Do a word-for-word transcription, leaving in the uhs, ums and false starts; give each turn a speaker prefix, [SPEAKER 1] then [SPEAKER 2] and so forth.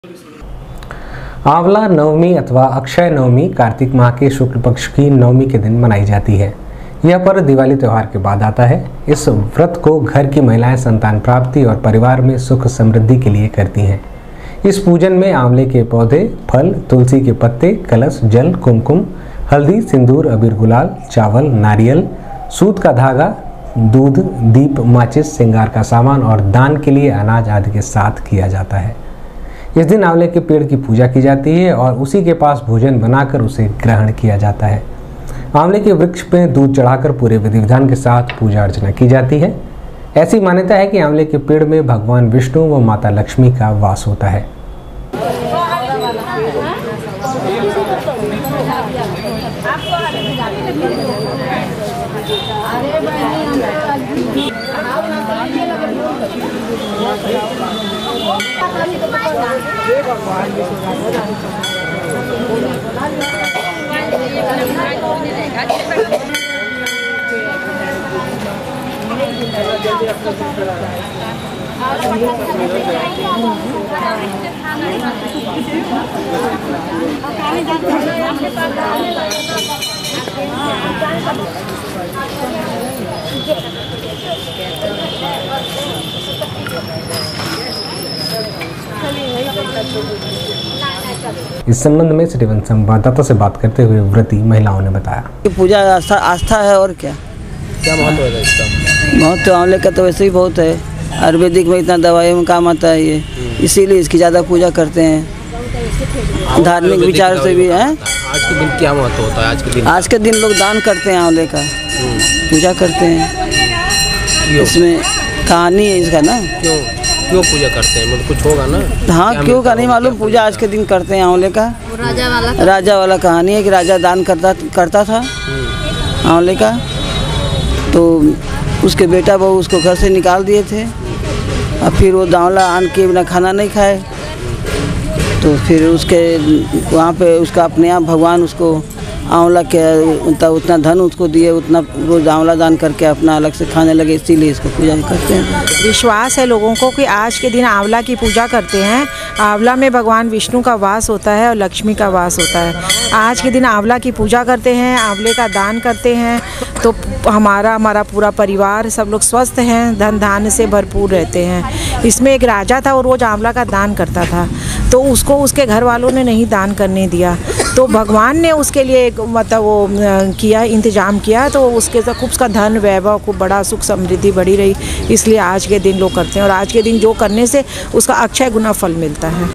[SPEAKER 1] आंवला नवमी अथवा अक्षय नवमी कार्तिक माह के शुक्ल पक्ष की नवमी के दिन मनाई जाती है। यह पर्व दिवाली त्योहार के बाद आता है। इस व्रत को घर की महिलाएं संतान प्राप्ति और परिवार में सुख समृद्धि के लिए करती हैं। इस पूजन में आंवले के पौधे, फल, तुलसी के पत्ते, कलश, जल, कुमकुम, हल्दी, सिंदूर, अबीर, गुलाल, चावल, नारियल, सूत का धागा, दूध, दीप, माचिस, श्रृंगार का सामान और दान के लिए अनाज आदि के साथ किया जाता है। इस दिन आंवले के पेड़ की पूजा की जाती है और उसी के पास भोजन बनाकर उसे ग्रहण किया जाता है। आंवले के वृक्ष में दूध चढ़ाकर पूरे विधि विधान के साथ पूजा अर्चना की जाती है। ऐसी मान्यता है कि आंवले के पेड़ में भगवान विष्णु व माता लक्ष्मी का वास होता है। इस संबंध में सिटीवन संवाददाता से बात करते हुए व्रती महिलाओं ने बताया
[SPEAKER 2] कि पूजा आस्था आस्था है और क्या
[SPEAKER 3] क्या महत्व है इसका?
[SPEAKER 2] महत्व आंवले का तो वैसे ही बहुत है। आयुर्वेदिक में इतना दवाई में काम आता है ये, इसीलिए इसकी ज़्यादा पूजा करते हैं। धार्मिक विचार से भी है।
[SPEAKER 3] आज के दिन क्या महत्व होता है? आज के दिन
[SPEAKER 2] आज के दिन लोग दान करते हैं, आंवले का पूजा करते हैं। इसमें कहानी है इसका ना।
[SPEAKER 3] क्यों क्यों पूजा करते हैं? मतलब कुछ होगा ना?
[SPEAKER 2] हाँ, क्यों का नहीं मालूम। पूजा आज के दिन करते हैं आंवले का।
[SPEAKER 4] राजा वाला
[SPEAKER 2] राजा वाला कहानी है कि राजा दान करता करता था आंवले का, तो उसके बेटा बहू उसको घर से निकाल दिए थे और फिर वो आंवला आन के बिना खाना नहीं खाए, तो फिर उसके वहाँ पे उसका अपने आप भगवान उसको आंवला के उतना उतना धन उसको दिए, उतना रोज आंवला दान करके अपना अलग से खाने लगे, इसीलिए इसको पूजा करते हैं।
[SPEAKER 5] विश्वास है लोगों को कि आज के दिन आंवला की पूजा करते हैं। आंवला में भगवान विष्णु का वास होता है और लक्ष्मी का वास होता है। आज के दिन आंवला की पूजा करते हैं, आंवले का दान करते हैं, तो हमारा हमारा पूरा परिवार सब लोग स्वस्थ हैं, धन धान्य से भरपूर रहते हैं। इसमें एक राजा था, वो रोज़ आंवला का दान करता था, तो उसको उसके घर वालों ने नहीं दान करने दिया, तो भगवान ने उसके लिए एक मतलब वो किया, इंतजाम किया, तो उसके खूब उसका धन वैभव खूब बड़ा सुख समृद्धि बढ़ी रही। इसलिए आज के दिन लोग करते हैं और आज के दिन जो करने से उसका अक्षय गुना फल मिलता है।